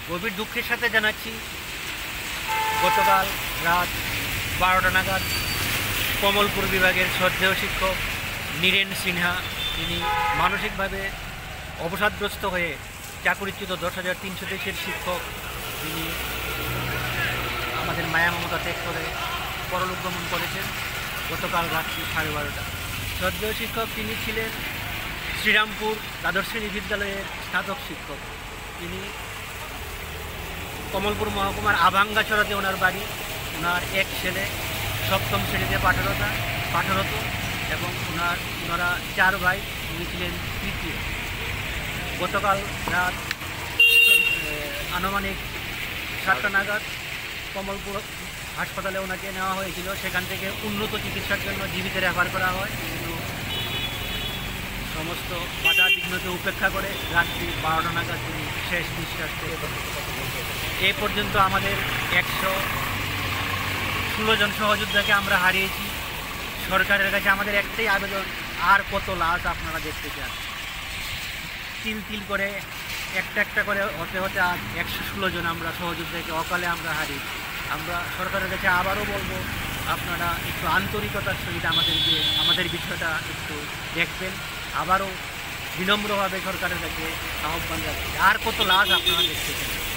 গভীর দুঃখের সাথে জানাচ্ছি গতকাল রাত 12টা নাগাদ কমলপুর বিভাগের শ্রদ্ধেয় শিক্ষক নীরেন সিনহা তিনি মানসিকভাবে অবসাদগ্রস্ত হয়ে চাকরিচ্যুত 10,323-এর শিক্ষক তিনি আমাদের মায়া মমতা ত্যাগ করে পরলোক গমন করেছেন গতকাল রাত্রি 12:30। শ্রদ্ধেয় শিক্ষক তিনি ছিলেন শ্রীরামপুর দ্বাদশ শ্রেণী বিদ্যালয়ের স্নাতক শিক্ষক। তিনি কমলপুর মহকুমার আভাঙ্গাছড়াতে ওনার বাড়ি। ওনার এক ছেলে সপ্তম শ্রেণীতে পাঠরত এবং ওনারা 4 ভাই, উনি ছিলেন তৃতীয়। গতকাল রাত আনুমানিক 7টা নাগাদ কমলপুর হাসপাতালে ওনাকে নেওয়া হয়েছিল। সেখান থেকে উন্নত চিকিৎসার জন্য জীবিত রেফার করা হয়, কিন্তু সমস্ত বাধা বিঘ্নকে উপেক্ষা করে রাত্রি 12টা নাগাদ তিনি শেষ নিঃশ্বাস ত্যাগ। এই পর্যন্ত আমাদের 116 জন সহযোদ্ধাকে আমরা হারিয়েছি। সরকারের কাছে আমাদের একটাই আবেদন, আর কত লাশ আপনারা দেখতে চান? তিল তিল করে একটা করে হতে হতে আজ 116 জন আমরা সহযোদ্ধাকে অকালে আমরা হারিয়েছি। আমরা সরকারের কাছে আবারও বলবো, আপনারা একটু আন্তরিকতার সহিত আমাদের বিষয়টা একটু দেখবেন। আবারও বিনম্রভাবে সরকারের কাছে আহ্বান রাখছি, আর কত লাশ আপনারা দেখতে চান?